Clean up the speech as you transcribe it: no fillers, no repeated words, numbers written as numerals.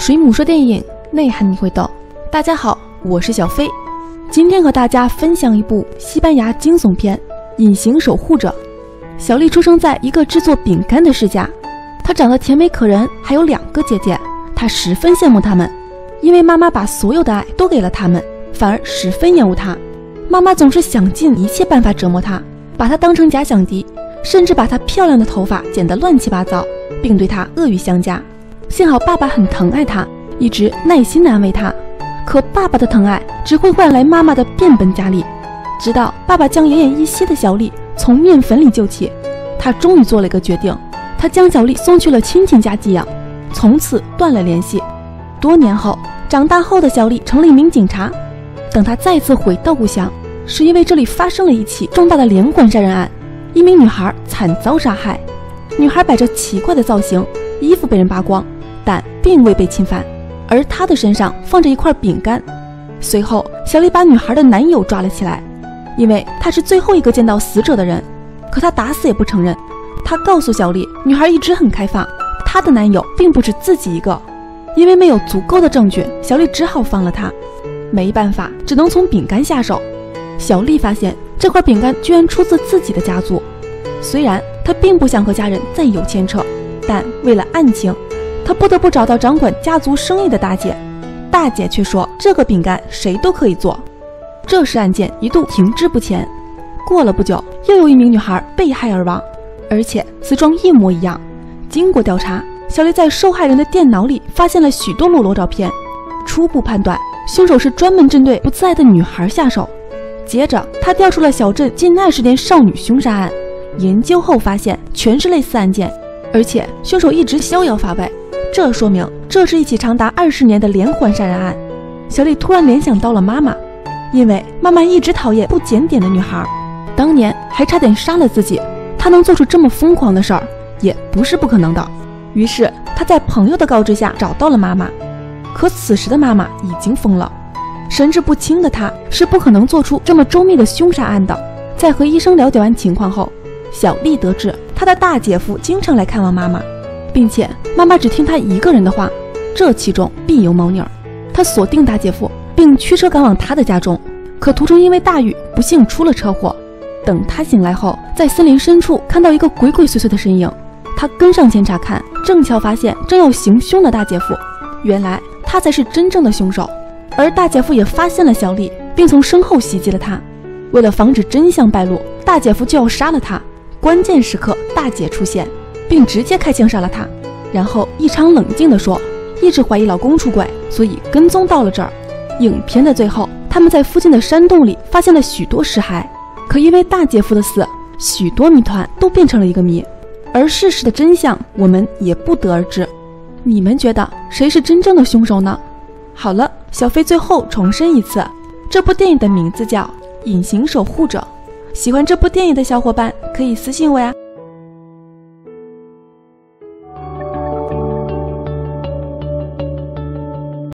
水母说电影，内涵你会懂。大家好，我是小飞，今天和大家分享一部西班牙惊悚片《隐形守护者》。小丽出生在一个制作饼干的世家，她长得甜美可人，还有2个姐姐，她十分羡慕她们，因为妈妈把所有的爱都给了她们，反而十分厌恶她。妈妈总是想尽一切办法折磨她，把她当成假想敌，甚至把她漂亮的头发剪得乱七八糟，并对她恶语相加。幸好爸爸很疼爱她，一直耐心地安慰她，可爸爸的疼爱只会换来妈妈的变本加厉。直到爸爸将奄奄一息的小丽从面粉里救起，他终于做了一个决定，他将小丽送去了亲戚家寄养，从此断了联系。多年后，长大后的小丽成了一名警察。等她再次回到故乡，是因为这里发生了一起重大的连环杀人案，一名女孩惨遭杀害。女孩摆着奇怪的造型，衣服被人扒光，但并未被侵犯，而她的身上放着一块饼干。随后，小丽把女孩的男友抓了起来，因为他是最后一个见到死者的人，可他打死也不承认。他告诉小丽，女孩一直很开放，她的男友并不止自己一个。因为没有足够的证据，小丽只好放了他。没办法，只能从饼干下手。小丽发现这块饼干居然出自自己的家族，虽然她并不想和家人再有牵扯，但为了案情，她不得不找到掌管家族生意的大姐。大姐却说这个饼干谁都可以做，这使案件一度停滞不前。过了不久，又有一名女孩被害而亡，而且死状一模一样。经过调查，小丽在受害人的电脑里发现了许多裸露照片，初步判断凶手是专门针对不自爱的女孩下手。接着，他调出了小镇近20件少女凶杀案，研究后发现全是类似案件，而且凶手一直逍遥法外，这说明这是一起长达20年的连环杀人案。小丽突然联想到了妈妈，因为妈妈一直讨厌不检点的女孩，当年还差点杀了自己，她能做出这么疯狂的事儿也不是不可能的。于是她在朋友的告知下找到了妈妈，可此时的妈妈已经疯了，神志不清的她是不可能做出这么周密的凶杀案的。在和医生了解完情况后，小丽得知她的大姐夫经常来看望妈妈，并且妈妈只听她一个人的话，这其中必有猫腻儿。她锁定大姐夫，并驱车赶往他的家中，可途中因为大雨不幸出了车祸。等他醒来后，在森林深处看到一个鬼鬼祟祟的身影，他跟上前查看，正巧发现正要行凶的大姐夫，原来他才是真正的凶手。而大姐夫也发现了小丽，并从身后袭击了她。为了防止真相败露，大姐夫就要杀了她。关键时刻，大姐出现，并直接开枪杀了她，然后异常冷静地说，一直怀疑老公出轨，所以跟踪到了这儿。影片的最后，他们在附近的山洞里发现了许多尸骸，可因为大姐夫的死，许多谜团都变成了一个谜，而事实的真相我们也不得而知。你们觉得谁是真正的凶手呢？好了，小飞最后重申一次，这部电影的名字叫《隐形守护者》。喜欢这部电影的小伙伴可以私信我呀。